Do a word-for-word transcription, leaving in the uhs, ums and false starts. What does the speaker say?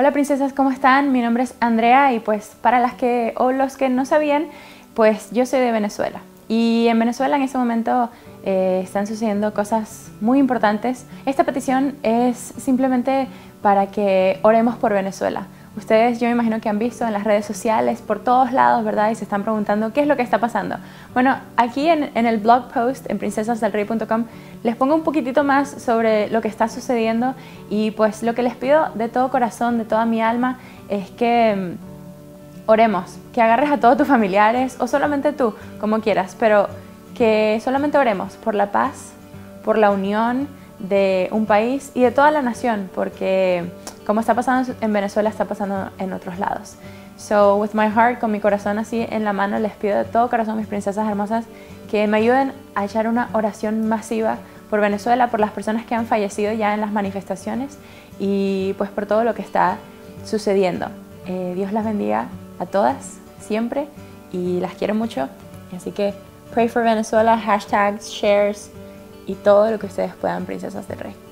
Hola princesas, ¿cómo están? Mi nombre es Andrea y pues para las que o los que no sabían, pues yo soy de Venezuela. Y en Venezuela en este momento eh, están sucediendo cosas muy importantes. Esta petición es simplemente para que oremos por Venezuela. Ustedes yo me imagino que han visto en las redes sociales, por todos lados, ¿verdad? Y se están preguntando qué es lo que está pasando. Bueno, aquí en, en el blog post en princesas del rey punto com les pongo un poquitito más sobre lo que está sucediendo y pues lo que les pido de todo corazón, de toda mi alma, es que oremos, que agarres a todos tus familiares o solamente tú, como quieras, pero que solamente oremos por la paz, por la unión de un país y de toda la nación, porque como está pasando en Venezuela, está pasando en otros lados. So, with my heart, con mi corazón así en la mano, les pido de todo corazón, mis princesas hermosas, que me ayuden a echar una oración masiva por Venezuela, por las personas que han fallecido ya en las manifestaciones y pues por todo lo que está sucediendo. Eh, Dios las bendiga a todas, siempre, y las quiero mucho. Así que, pray for Venezuela, hashtags, shares y todo lo que ustedes puedan, princesas del rey.